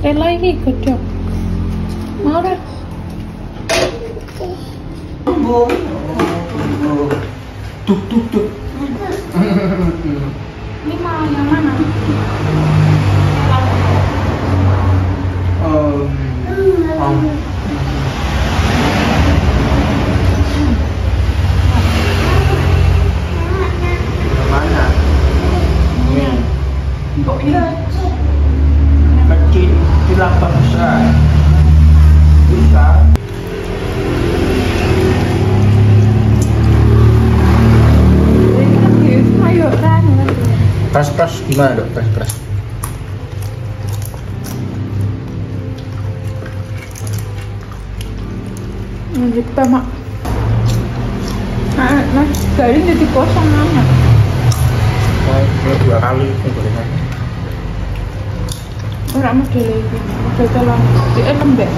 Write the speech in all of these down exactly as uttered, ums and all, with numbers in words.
Tela iki godhog. Mau ora? Tuk tuk tuk. Ini mau yang mana? Um, um. Mana? Ini. Kok ini? Kecil, dilapang besar. Besar. Pras-pras gimana dok? Pras-pras. Lanjut mak. Nah, mas garing jadi kosong mana? Oh, dua kali gorengan. Orang model lagi, model telang, di lembek.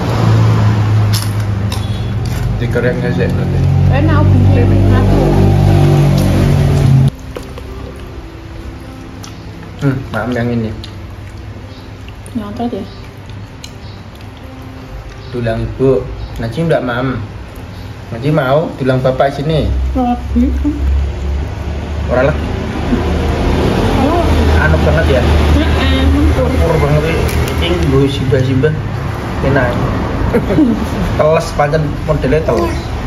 Digoreng aja berarti. Enak bisa aku. Hmm, maam yang ini. Nyontot ya? Tulang ibu. Najim enggak maam. Najim mau tulang bapak sini. Lagi. Orang lah. Anu banget ya. Heeh, Pur banget ini gue simbah-simbah. Enak. Teles pancen modelnya teles.